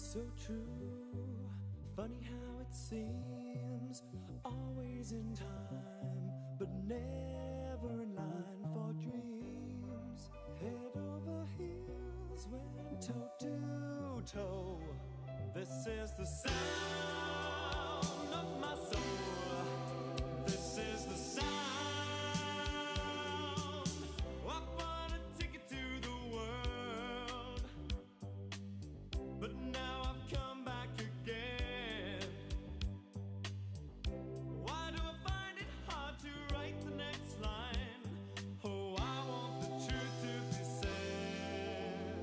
So true, funny how it seems, always in time, but never in line for dreams. Head over heels, went toe to toe. This is the sound of my soul. This is the sound. I bought a ticket to the world, but now I've come back again. Why do I find it hard to write the next line? Oh, I want the truth to be said.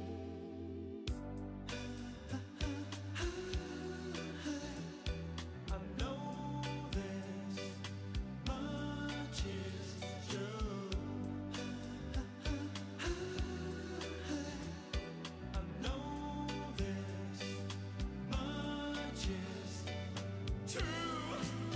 I know this much is true. I know this much is true.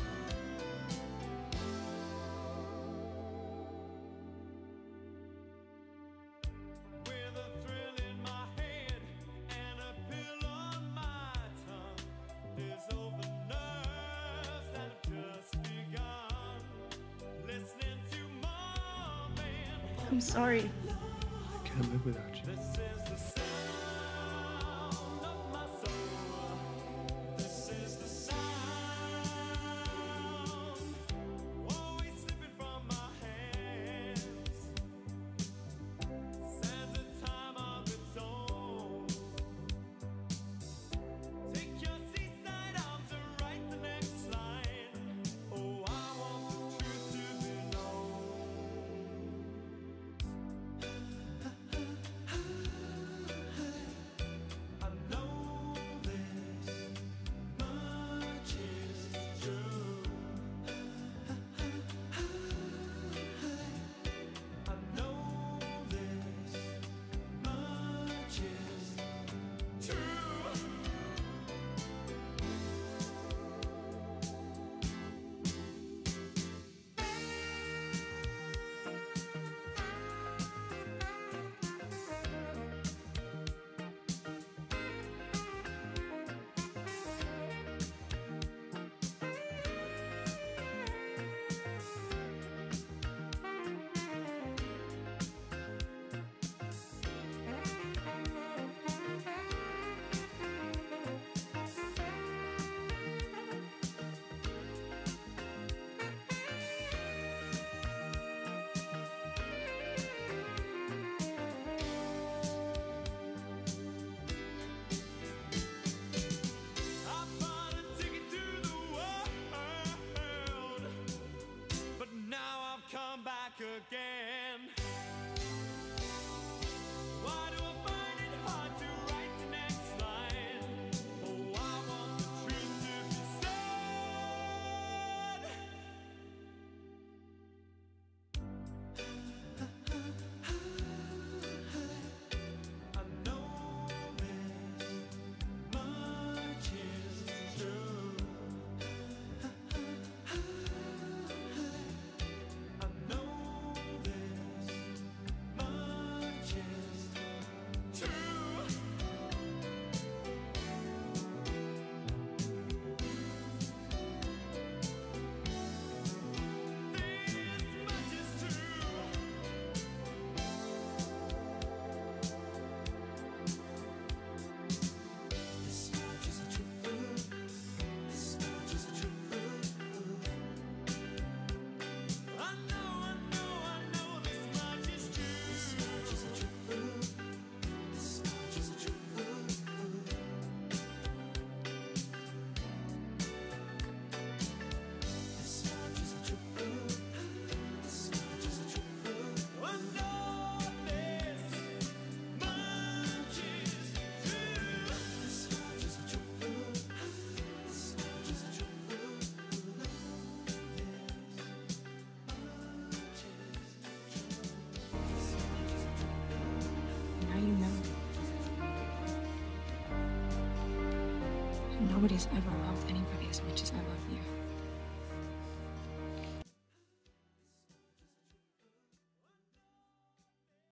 With a thrill in my head and a pill on my tongue, there's over nerves that have just begun. Listening to Marvin. I'm sorry. I can't live without you. This is the sound of my soul. This is the sound. Always slipping from my hands. Sands a time of its own. Take your seaside arms and write the next line. Oh, I want the truth to be known. I know this much is true. I know this much is true. I bought a ticket to the world, but now I've come back again. Why do I find it hard to write the next line? Oh, I want the truth to be said. I know this much is true. I know this much is true. This much is true. This much is true. This much is true. I know this much is true. This much is true. This much is true. This much is true. This much is true. I know this much is true. This much is true. This much is true. Now you know. Nobody's ever loved anybody as much as I love you.